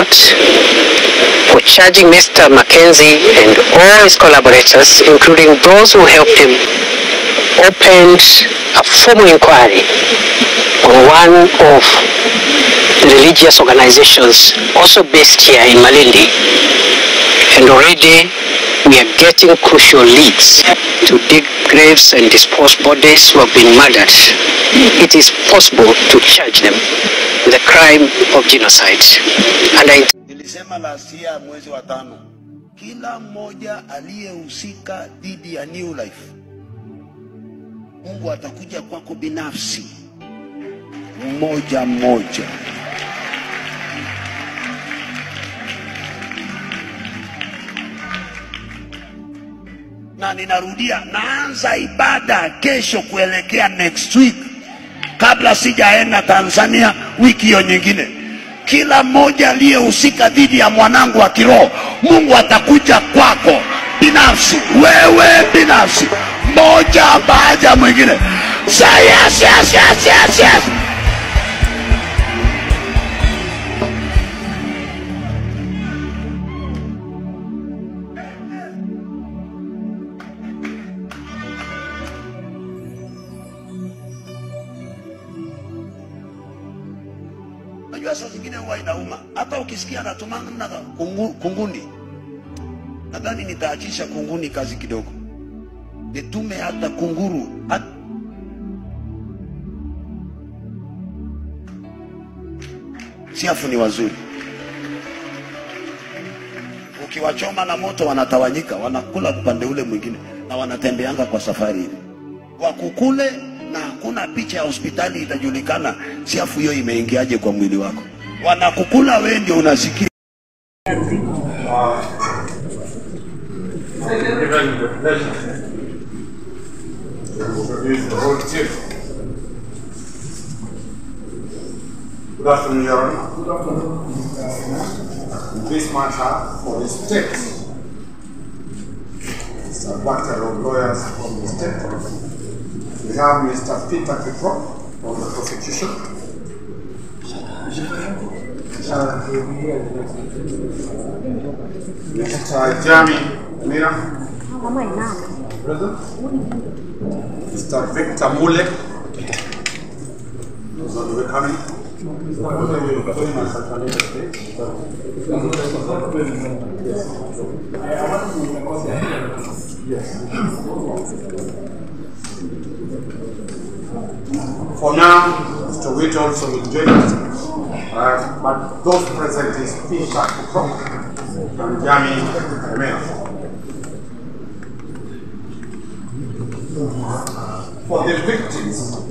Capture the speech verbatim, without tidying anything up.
court for charging Mister Mackenzie and all his collaborators, including those who helped him, opened a formal inquiry on one of the religious organizations also based here in Malindi. And already we are getting crucial leads to dig graves and dispose bodies who have been murdered. It is possible to charge them with the crime of genocide. And I nilisema last year mwezi wa tano, kila mmoja aliyehusika dhidi ya New Life, Mungu atakuja kwako binafsi, mmoja mmoja. Na ninarudia, naanza ibada kesho kuelekea next week, kabla sijaenda Tanzania wiki hiyo nyingine. Kila mmoja aliyehusika dhidi ya mwanangu wa kiroho, Mungu atakuja kwako binafsi, wewe binafsi, moja baada ya mwingine. Say yes, yes, yes, yes, yes. Najua saa zingine huwa inauma. Hata ukisikia anatumana na kungu, kunguni, nadhani nitaachisha kunguni kazi kidogo, nitume hata kunguru. Hat... siafu ni wazuri. Ukiwachoma na moto wanatawanyika, wanakula upande ule mwingine, na wanatembeanga kwa safari ile wakukule, na hakuna picha ya hospitali itajulikana siafu hiyo imeingiaje kwa mwili wako. Wanakukula, wewe ndio unasikia. Good afternoon, Your Honor. Good afternoon. This matter for the state, it's a battle of lawyers from the state. We have Mister Peter Kiprop from the prosecution. Mister Jami Mira. Present. Mister Victor Mule. Those are the coming. For now, Mister Witt also will join us, uh, but those present is Peter Kiprop and Jami Mira. For the victims,